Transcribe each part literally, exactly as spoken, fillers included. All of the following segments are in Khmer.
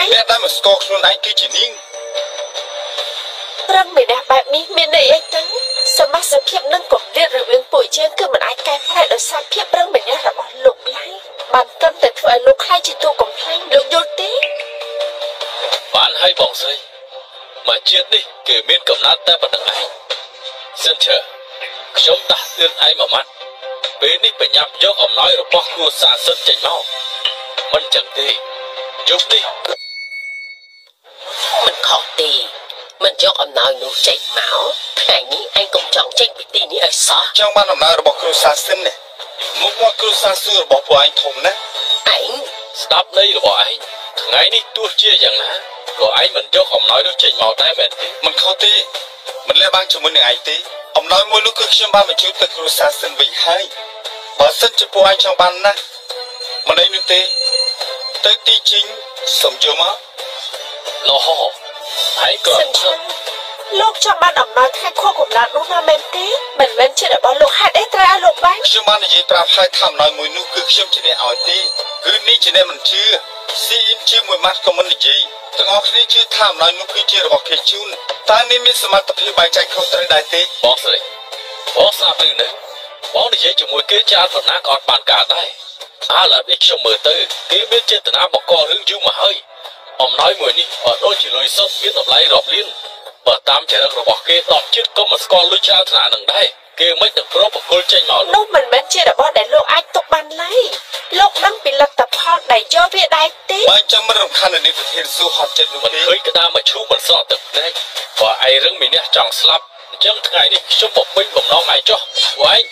អ្នកដែលមកស្គាល់ខ្លួនឯងគឺជានាងរឹងម្នាក់បែបនេះមានន័យអីទៅសមាជិកភាពនឹងគម្លាតរវាងពួកយើងគឺមិនអាចកែប្រែដោយសារភាពរឹងម្នាក់របស់លោកឡើយបានត្រឹមតែធ្វើឲ្យលោកខ្លាចជាតួកំប្លែងលោកយល់ទេបានហើយបងស្រីមកជាតិនេះគេមានកំណត់តែប៉ុណ្្នឹងឯងសិនឈើខ្ញុំដាស់តឿនឯងមួយម៉ាត់ពេលនេះបញ្ញាប់យកអំណោយរបស់គ្រួសារសិនចេញមកមិនចឹងទេយប់នេះមិនខុសទេមិនយកអំណោយនោះចេញមកថ្ងៃនេះឯងកុំចង់ចេញពីទីនេះឲ្យសោះចង់បានអំណោយរបស់គ្រួសារសិននេះមុខមកគ្រួសារសួររបស់ពួកឯងធំណាស់ឯងស្ដាប់ន័យរបស់ឯងថ្ងៃនេះទោះជាយ៉ាងណាក៏ឯងមិនយកអំណោយនោះចេញមកដែរមែនទេមិនខុសទេមិនលះបានជាមួយនឹងឯងទេអំណោយមួយនោះគឺខ្ញុំបានបញ្ជូនទៅគ្រួសារសិនវិញហើយបើសិនជាពួកឯងចង់បានណាស់មិនអីនោះទេទៅទីជីងសុំយកមកលោហោហើយក៏លោកចង់បានអំណោយថ្ងៃខួបកំណើតនោះណាមែនទេមិនមែនជារបស់លោកហេតុអីត្រូវឲ្យលោកបានខ្ញុំបាននិយាយប្រាប់ហើយថាអំណោយមួយនោះគឺខ្ញុំជាអ្នកឲ្យទេគឺនេះជាអ្នកមិនជឿស៊ីអ៊ីនជាមួយម៉ាត់ក៏មិននិយាយទាំងអស់គ្នាជឿថាអំណោយនោះគឺជារបស់គេជូនតើនេះមានសមត្ថភាពបែងចែកខុសត្រូវដែរទេបងស្រីបងស្ដាប់ឮនៅបងនិយាយជាមួយគេច្រើនប៉ុណ្ណាក៏អត់បានការដែរអាឡនេះខ្ញុំមើលទៅគេមានចេតនាបង្ករឿងយូរមកហើយអំណោយមួយនេះអត់ដូចជាលុយសុទ្ធមានតម្លៃរាប់លានបើតាមចរិតរបស់គេដកចិត្តក៏មិនស្គាល់លុយច្រើនថ្នាក់នឹងដែរគេមិននឹងប្រពកុលចេញមកនោះមិនមែនជារបស់ដែលលោកអាចទុកបានឡើយលោកដឹងពីលទ្ធផលដែលយកវាដែរទេបើចាំមិនរំខាននេះប្រធានសួរហត់ចិត្តនោះមិនឃើញក្តាមមកឈូមិនស្រក់ទឹកភ្នែកបើឯងរឹងមានអ្នកចង់ស្លាប់អញ្ចឹងថ្ងៃនេះខ្ញុំបំពេញបំណងឯងចុះពួកឯង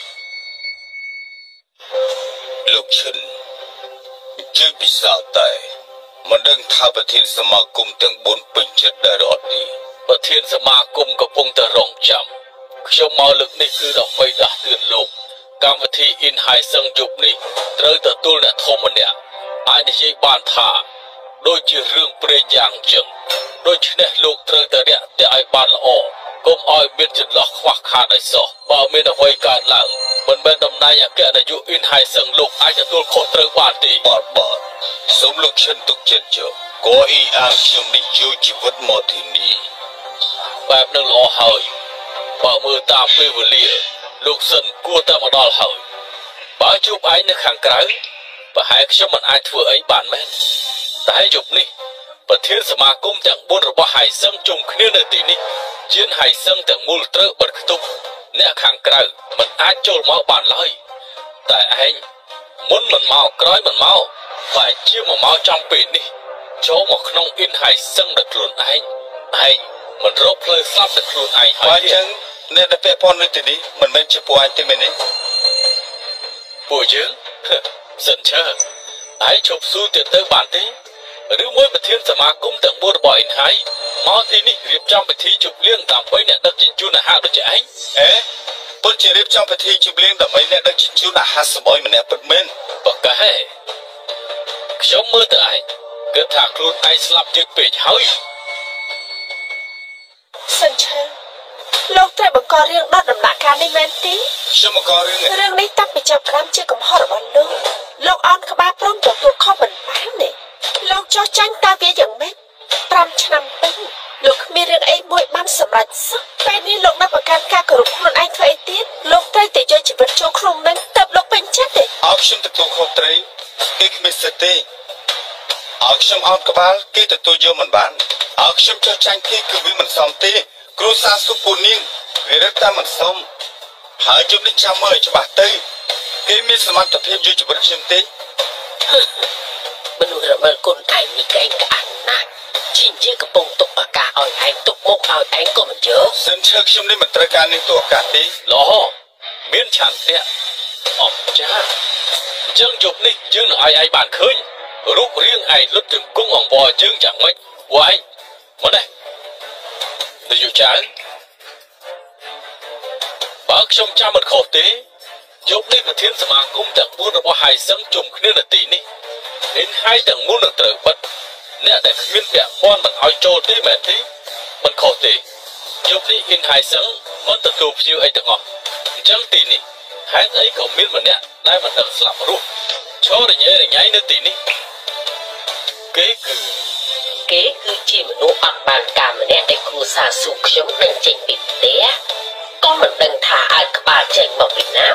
លោកឈិនជឿពិសោធន៍តែមិនដឹងថាប្រធានសមាគមទាំងបួនពេញចិត្តដែរអត់ទេប្រធានសមាគមកំពុងតែរងចាំខ្ញុំមកលើកនេះគឺដើម្បីដាស់តឿនលោកកម្មវិធី In Hai Sung យប់នេះត្រូវទទួលអ្នកធំម្នាក់អាចនិយាយបានថាដូចជារឿងព្រេងយ៉ាងចឹងដូច្នេះលោកត្រូវតែរាក់ទាក់ឲ្យបានល្អកុំឲ្យមានចន្លោះខ្វះខាតឲ្យសោះបើមានអ្វីកើតឡើងមិនមែនតំណែងអគ្គនាយក In Hai Sung លោកអាចទទួលខុសត្រូវបានទេបាទបាទសូមលោកឈិនទុកចិត្តចុះគួរអ៊ីអាងខ្ញុំនេះយកជីវិតមកទីនេះបែបនឹងល្អហើយបើមើលតាមពេលវេលាលោកសិនគួរតែមកដល់ហើយបើជួបឯងនៅខាងក្រៅប្រហែលខ្ញុំមិនអាចធ្វើអីបានមែនតែយប់នេះប្រធានសមាគមទាំងបួនរបស់ហៃសឹងជុំគ្នានៅទីនេះជាហៃសឹងទាំងមូលត្រូវបិទខ្ទប់អ្នកខាងក្រៅមិនអាចចូលមកបានឡើយតែឯងមុនមិនមកក្រោយមិនមកបែរជាមកមកចំពេលនេះចូលមកក្នុងអ៊ីនហៃសឹងដល់ខ្លួនឯងឯងមិនរកផ្លូវស្លាប់តែខ្លួនឯងហើយអញ្ចឹងអ្នកដែលពាក់ព័ន្ធនៅទីនេះមិនមែនជាពួកឯងទេមែនទេពួកយើងសិនឈើឯងជប់ស៊ូទៅទៅបានទេឬមួយប្រធានសមាគមទាំងបួនរបស់អ៊ីនហៃមកទីនេះរៀបចំពិធីជប់លៀងដើម្បីអ្នកដឹកជញ្ជូនអាហារដូចជាឯងអេពិតជារៀបចំពិធីជប់លៀងដើម្បីអ្នកដឹកជញ្ជូនអាហារសម្អុយម្នាក់ពិតមែនបកកែខ្ញុំមើលទៅឯងគិតថាខ្លួនឯងស្លាប់យឺតពេកហើយសិនឈើលោកត្រូវបង្ករឿងដល់ដំណាក់កាលនេះមែនទេខ្ញុំបង្ករឿងរឿងនេះតាំងពីចាប់ផ្ដើមជាកំហុសរបស់លោកលោកអោនក្បាលព្រមទទួលខុសមិនបានទេលោកចោះចាញ់តើវាយ៉ាងម៉េចប្រាំឆ្នាំពេញលោកគ្មានរឿងអីមួយបានសម្រេចសោះពេលនេះលោកនៅប្រកាន់ការគោរពខ្លួនឯងធ្វើអីទៀតលោកត្រូវតែយកជីវិតចូលក្នុងនឹងទៅលោកពេញចិត្តទេអោខ្ញុំទទួលខុសត្រូវគេគ្មានសិទ្ធិទេអោខ្ញុំអោនក្បាលគេទទួលយកមិនបានអោខ្ញុំចោះចាញ់គេគឺវាមិនសមទេគ្រូសាសុពូនាងវារឹតតែមិនសមហើយជុំនេះចាំមើលឲ្យច្បាស់ទៅគេមានសមត្ថភាពយកជីវិតខ្ញុំទេមនុស្សរមើលគុណឯងនេះកែងក្អានណាស់ជីជាកំពុងទុកឱកាសឲ្យឯងទុកមុខឲ្យឯងក៏មិនយកសិនឈើខ្ញុំនេះមិនត្រូវការនឹងទុកឱកាសទេលោមានឆន្ទៈអបចាអញ្ចឹងយប់នេះយើងនឹងឲ្យឯងបានឃើញរូបរាងឯងលុតជង្គង់អង្វរយើងយ៉ាងម៉េចពួកឯងមកនេះនាយកចៅបើខ្ញុំចាំមិនខុសទេយប់នេះប្រធានសមាគមទាំងបួនរបស់ហៃសឹងជុំគ្នានៅទីនេះអ៊ីនហៃទាំងមូលនឹងត្រូវបិទអ្នកដែលគ្មានពាក់ព័ន្ធមិនឲ្យចូលទេមែនទេមិនខុសទេយប់នេះអ៊ីនហៃសឹងមិនទទួលភ្ញៀវអីទាំងអស់អញ្ចឹងទីនេះហេតុអីក៏មានម្នាក់ដែលមិនដឹងស្លាប់រស់ឈររញ៉េរញ៉ៃនៅទីនេះគេគឺគេគេគឺជាមនុស្សអត់បានការម្នាក់ដែលគ្រួសារស៊ូខ្ញុំនឹងចេញពីផ្ទះក៏មិនដឹងថាអាចក្បាលចេញមកពីណា